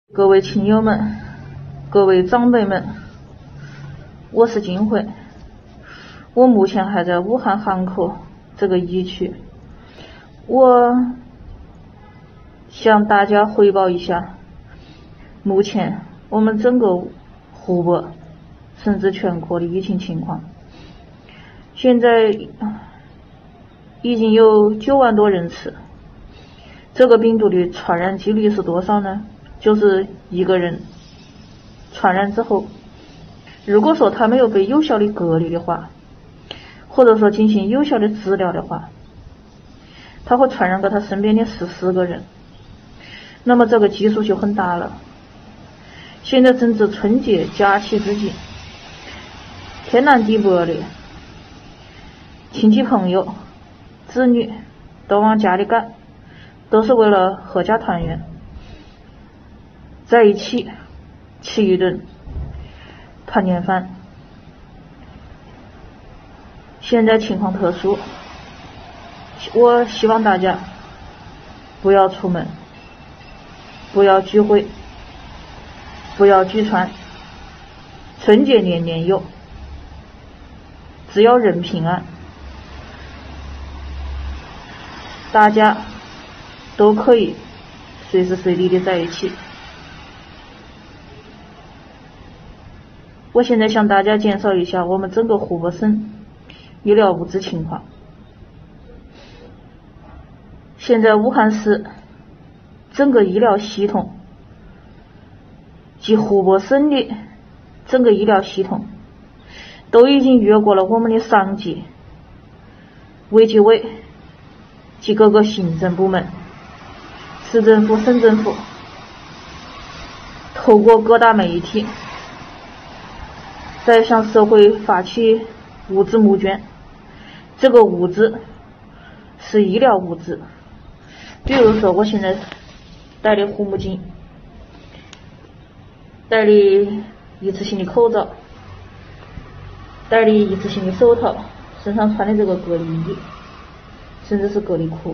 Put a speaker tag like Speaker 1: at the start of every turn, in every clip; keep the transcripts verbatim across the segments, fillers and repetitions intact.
Speaker 1: 各位亲友们，各位长辈们，我是金慧，我目前还在武汉汉口这个疫区，我向大家汇报一下，目前我们整个湖北甚至全国的疫情情况。现在已经有九万多人次，这个病毒的传染几率是多少呢？就是一个人传染之后，如果说他没有被有效的隔离的话，或者说进行有效的治疗的话，他会传染给他身边的十四个人，那么这个基数就很大了。现在正值春节假期之际，天南地北的亲戚朋友子女都往家里赶，都是为了阖家团圆，在一起吃一顿团年饭。现在情况特殊，我希望大家不要出门，不要聚会，不要聚餐，春节年年有，只要人平安，大家都可以随时随地的在一起。我现在向大家介绍一下我们整个湖北省医疗物资情况。现在武汉市整个医疗系统及湖北省的整个医疗系统都已经越过了我们的上级卫计委及各个行政部门、市政府、省政府，透过各大媒体在向社会发起物资募捐。这个物资是医疗物资，比如说我现在戴的护目镜，戴的一次性的口罩，戴的一次性的手套，身上穿的这个隔离衣，甚至是隔离裤。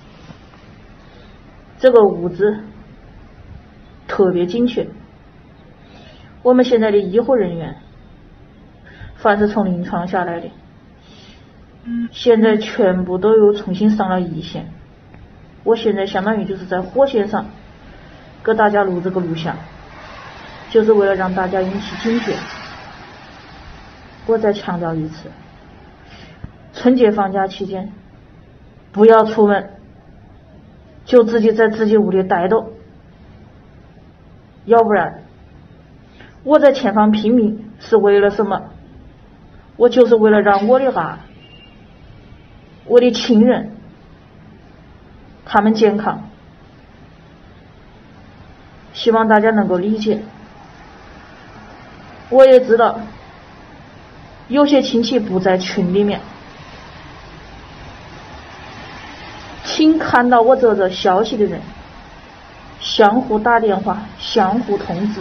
Speaker 1: 这个物资特别精确，我们现在的医护人员凡是从临床下来的，现在全部都又重新上了一线。我现在相当于就是在火线上给大家录这个录像，就是为了让大家引起警觉。我再强调一次，春节放假期间不要出门，就自己在自己屋里待着，要不然我在前方拼命是为了什么？我就是为了让我的娃、我的亲人他们健康，希望大家能够理解。我也知道有些亲戚不在群里面，请看到我这个消息的人相互打电话，相互通知，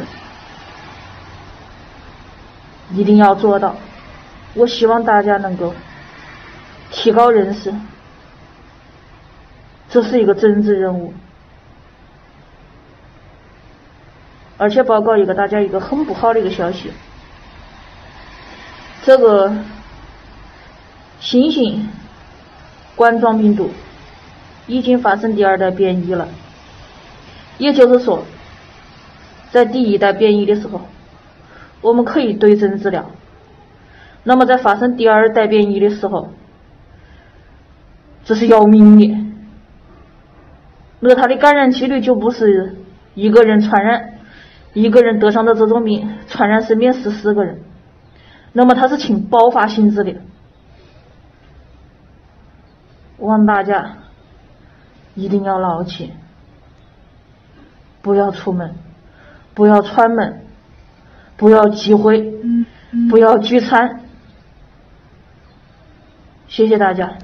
Speaker 1: 一定要做到。我希望大家能够提高认识，这是一个政治任务。而且报告一个大家一个很不好的一个消息，这个新型冠状病毒已经发生第二代变异了，也就是说在第一代变异的时候我们可以对症治疗，那么在发生第二代变异的时候，这是要命的，那它的感染几率就不是一个人传染，一个人得上的这种病传染身边十四个人，那么它是呈爆发性质的。我望大家一定要牢记，不要出门，不要串门，不要聚会，不要聚餐。谢谢大家。